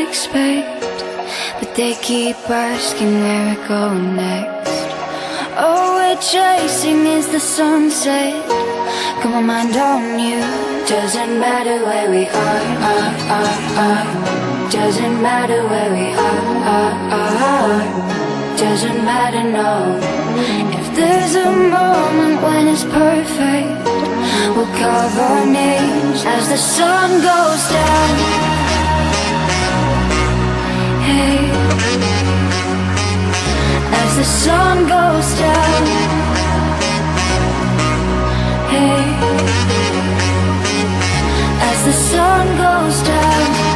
expect, but they keep asking where we're going next. All we're chasing is the sunset. Got my mind on you. Doesn't matter where we are. Doesn't matter where we are. Doesn't matter, no. If there's a moment when it's perfect, we'll carve our names as the sun goes down. Hey, as the sun goes down. Hey, as the sun goes down.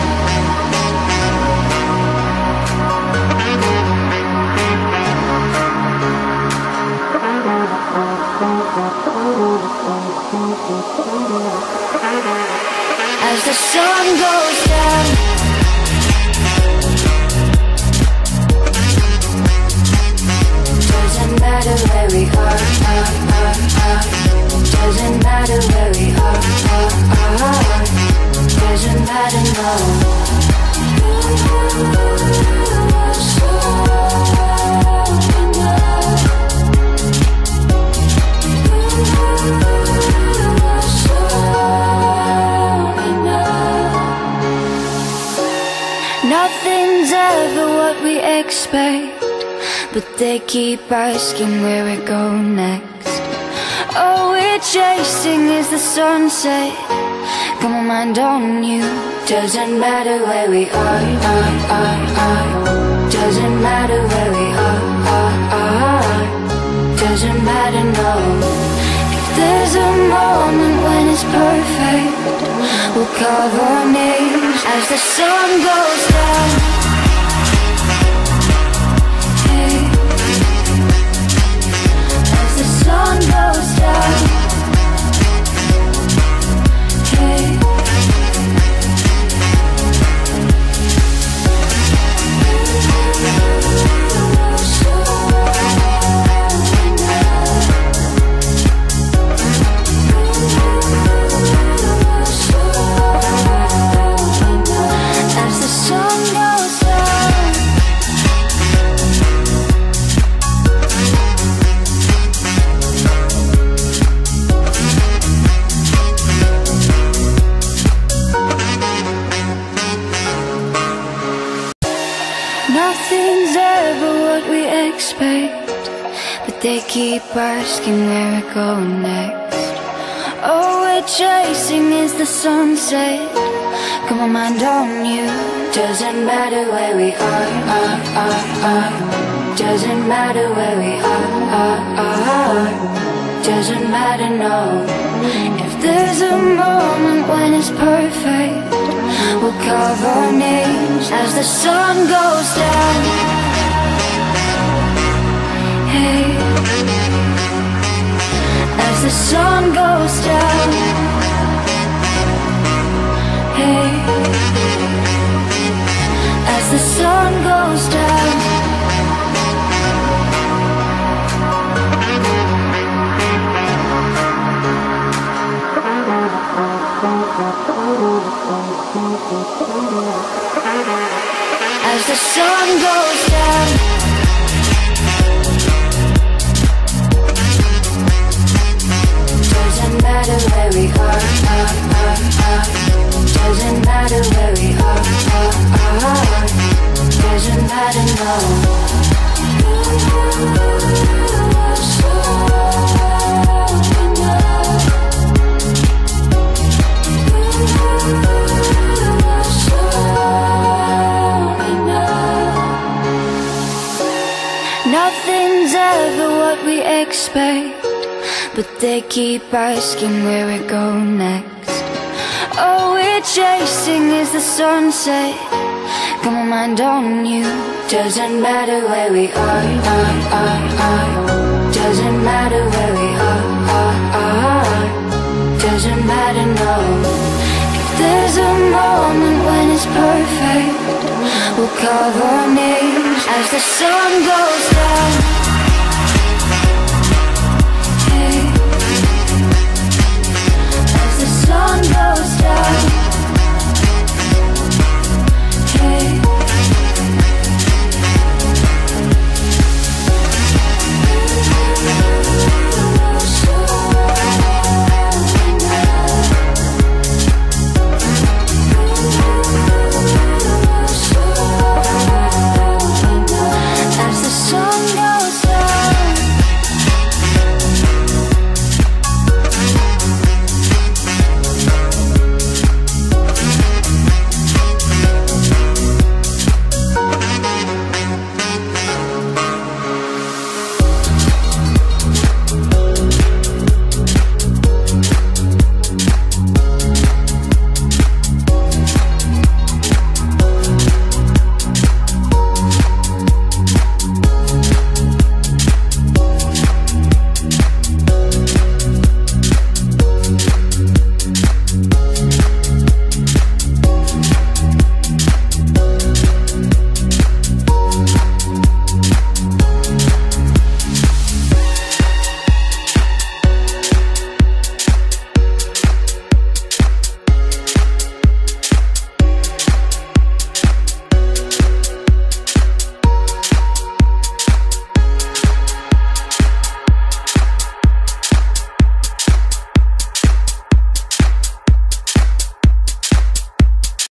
As the sun goes down. Doesn't matter where we are. Doesn't matter where we are. Doesn't matter, no. Nothing's ever what we expect, but they keep asking where we're going next. All we're chasing is the sunset. Got my mind on you. Doesn't matter where we are. Doesn't matter where we are. Doesn't matter, no. If there's a moment when it's perfect, we'll carve our names as the sun goes down. Hey, as the sun goes down. Hey, nothing's ever what we expect, but they keep asking where we're going next. All we're chasing is the sunset. Got my mind on you. Doesn't matter where we are. Doesn't matter where we are. Doesn't matter, no. If there's a moment when it's perfect, we'll carve our names as the sun goes down. Hey, as the sun goes down. Hey, as the sun goes down. As the sun goes down. Doesn't matter where we are. Doesn't matter where we are. Doesn't matter, no. Nothing's ever what we expect, but they keep asking where we're going next. All we're chasing is the sunset. Got my mind on you. Doesn't matter where we are. Doesn't matter where we are. Doesn't matter, no. If there's a moment when it's perfect, we'll carve our names as the sun goes down.